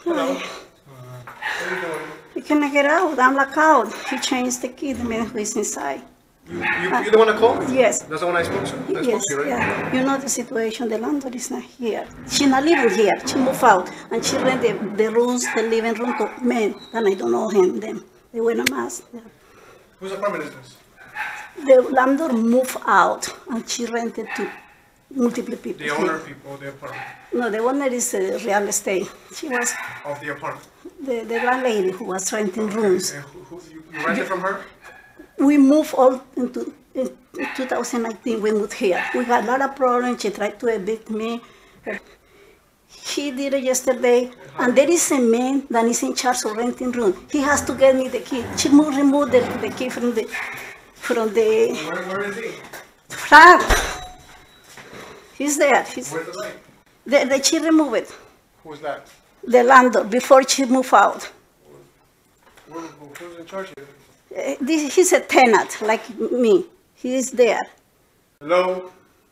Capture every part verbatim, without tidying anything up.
Hello. Uh, what are you doing? You cannot get out. I'm locked out. He changed the key the minute who is inside. You, you, you're the one that called? Yes. That's the one I spoke to? I spoke Yes, to you, right? yeah. You know the situation, the landlord is not here. She's not living here. She moved out and she rent the, the rooms, the living room to men, and I don't know him, them. They wear a mask. Whose apartment is this? The landlord moved out and she rented to multiple people. The owner people of the apartment. No, the owner is uh, real estate. She was Of the apartment. the, the landlady who was renting rooms. And who, who, you, you rented from her? We moved all into in two thousand nineteen. We moved here. We got a lot of problems. She tried to evict me. He did it yesterday, and there is a man that is in charge of renting room. He has to get me the key. She moved, removed the, the key from the from the. Where, where is he? Frank. He's there. He's, Where's the light? the, the, she removed it. Who's that? The landlord before she moved out. Who, who, who's in charge here? Uh, this, he's a tenant like me. He is there. Hello?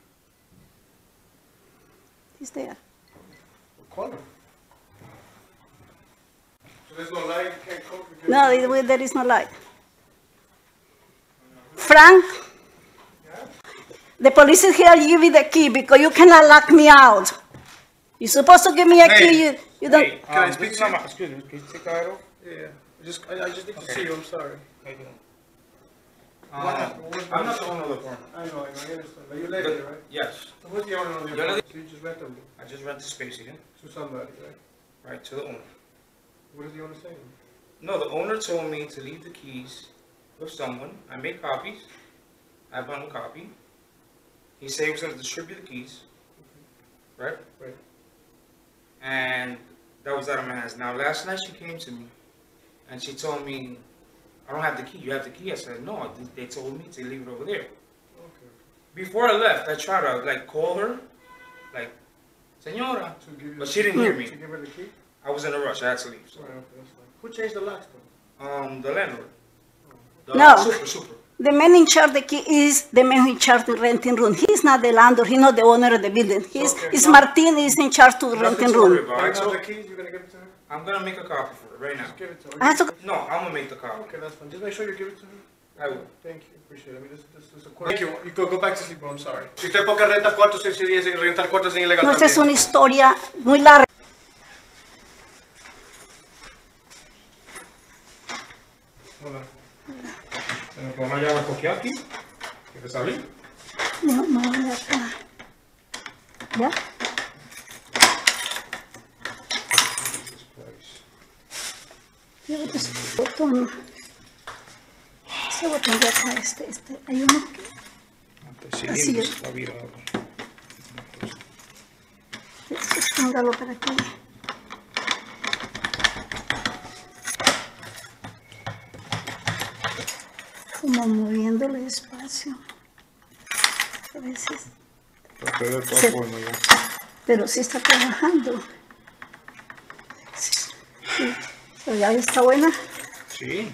He's there. Call him. So there's no light, you can't call? You can't No, it, there is no light. Frank, the police is here. Give me the key because you cannot lock me out. You're supposed to give me a Hey. key. You, you don't. Hey, Can I um, speak this to is you? not my- Excuse me, can you take that off? Yeah, I just, I, I just need to see you, I'm sorry. How you doing? What Um, happened? What- I'm not the owner of the apartment. I know, I know, I understand. But you live here, right? Yes, So who's the owner of the Yo le apartment? So you just rent them I just rent the space here, to somebody, right? right, to the owner. What is the owner saying? No, the owner told me to leave the keys with someone. I made copies. I have my own copy. He said he was gonna distribute the keys, right? Right. And that was out of my hands. Now, last night she came to me, and she told me, I don't have the key, you have the key? I said, no, they told me to leave it over there. Okay. Before I left, I tried to, like, call her, like, Senora, To give you but the- she didn't hear me. To give her the key? I was in a rush, I had to leave. So. Right, okay, that's fine. Who changed the locks though? Um, the landlord. The No. Super, super. The man in charge of the key is the man who in charge of renting room. He's not the landlord. He's not the owner of the building. He's, Okay, it's no. Martin is in charge to Nothing renting to worry room. about. Do I you have told- the keys? You're gonna give it to her? I'm gonna make a copy for it right now. Just give it to her. I have to. No, I'm gonna make the copy. Okay, that's fine. Just make sure you give it to her. I will. Thank you, appreciate it. I mean, this, this is a question. Thank you. You go, go back to sleep, bro. I'm sorry. Si usted porque renta cuartos, si si dice rentar cuartos es ilegal No, esta es también. una historia muy larga. Hola. ¿Se me pone llave porque aquí? ¿Quieres salir? No, no, ya está. ¿Ya? Llévate ese botón. Ese botón de acá, este, este. Hay uno que... Sí, Así es. está virado. Póngalo para aquí. Como moviéndole despacio. A veces. Porque de todas Sí. formas, ya. Pero sí está trabajando. Sí. Sí. Pero ya está buena. Sí.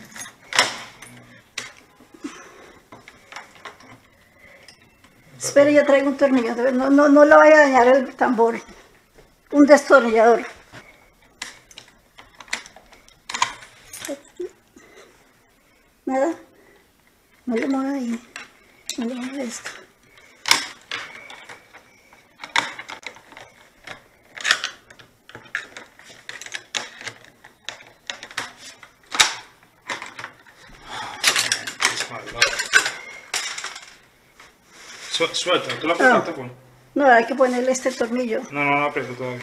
Espera, yo traigo un tornillador. No, no, no le vaya a dañar el tambor. Un destornillador. Nada. No le mueva ahí. No le mueva esto. Su- Suelta, tú la apretaste, pues. No, hay que ponerle este tornillo. No, no, no aprieto todavía.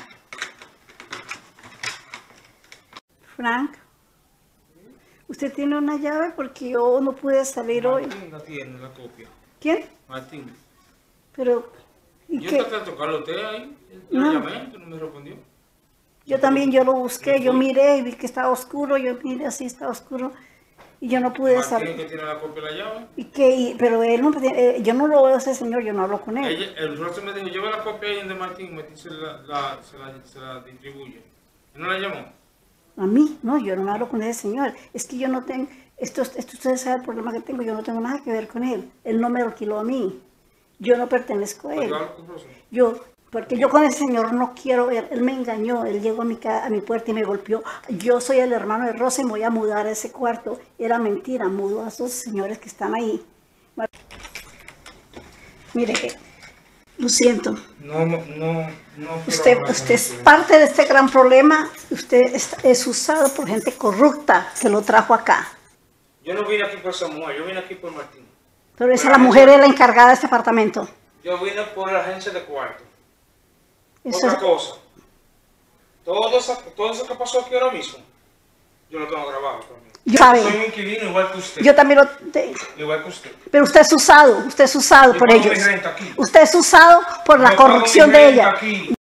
Frank, ¿usted tiene una llave? Porque yo no pude salir hoy. Martín la tiene, la copia. ¿Quién? Martín. Pero, ¿y Yo qué? traté de tocarlo a usted ahí. Yo No. le llamé, usted no me respondió. Yo también, yo lo busqué, yo miré y vi que estaba oscuro, yo miré así, estaba oscuro. Y yo no pude Martín salir. que tiene la copia de la llave. ¿Y qué? Y- pero él no, eh, yo no lo veo a ese señor, yo no hablo con él. Ella, el rostro me dijo, lleva la copia ahí de Martín, Martín se la, la- se la, se la distribuye. ¿Y no la llamó? A mí, no, yo no hablo con ese señor. Es que yo no tengo, esto, esto ustedes saben el problema que tengo, yo no tengo nada que ver con él. Él no me alquiló a mí. Yo no pertenezco a Pues él. yo hablo con Rosa. Yo, Porque yo con ese señor no quiero ver, él me engañó, él llegó a mi, ca- a mi puerta y me golpeó. Yo soy el hermano de Rosa y me voy a mudar a ese cuarto. Era mentira, mudó a esos señores que están ahí. Bueno, mire, lo siento. No, no, no. no quiero Usted, hablar con usted es parte de este gran problema. Usted es, es usado por gente corrupta que lo trajo acá. Yo no vine aquí por esa mujer, yo vine aquí por Martín. Pero esa la mujer es la encargada de este apartamento. Yo vine por la agencia de cuarto. Eso Otra es- cosa. Todo eso, todo eso que pasó aquí ahora mismo, yo lo tengo grabado también. Yo sabe. Soy un inquilino igual que usted. Yo también lo... te- Igual que usted. pero usted es usado, usted es usado Yo por pago mi ellos. renta aquí. Usted es usado por la Yo pago mi corrupción de renta ella. aquí.